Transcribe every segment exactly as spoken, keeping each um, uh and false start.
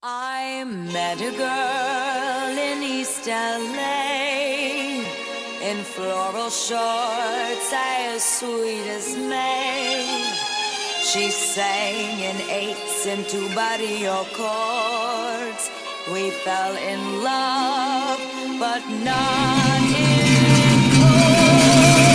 I met a girl in East L A in floral shorts, as sweet as May. She sang in eighths and two barrio chords. We fell in love, but not in chords.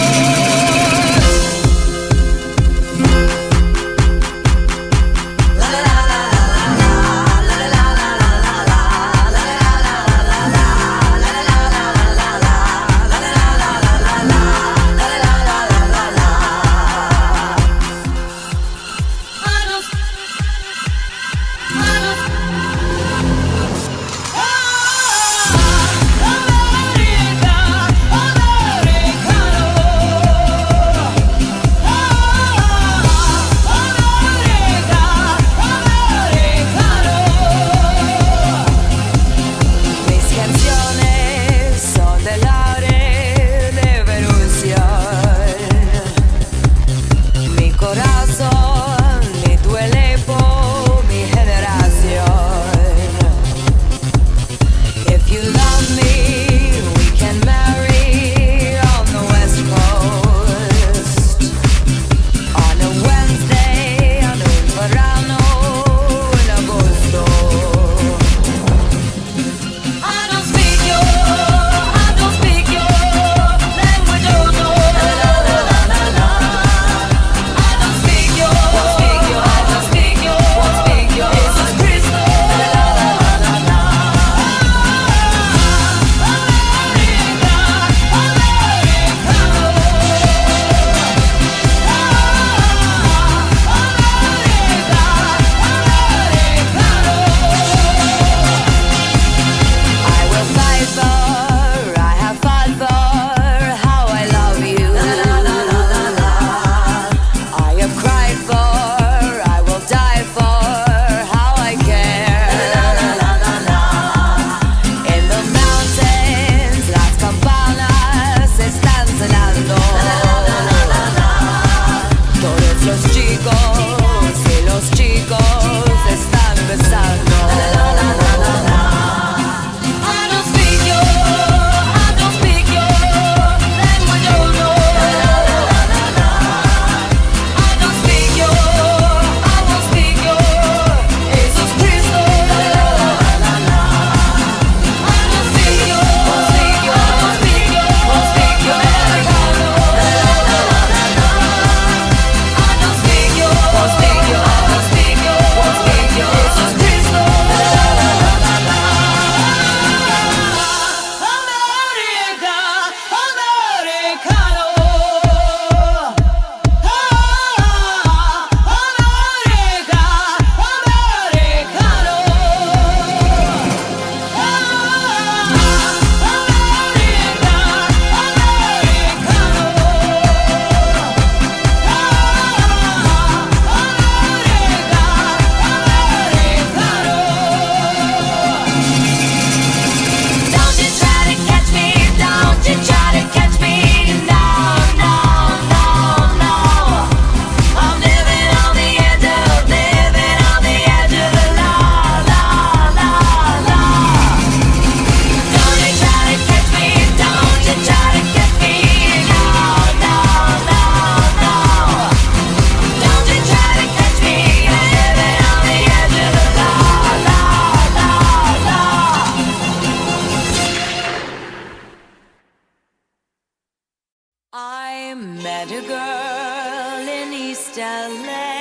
I met a girl in East L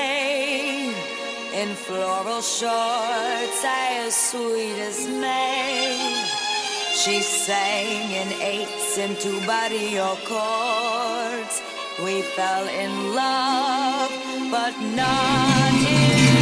A in floral shorts, as sweet as May. She sang in eighths and two barrio chords. We fell in love, but not in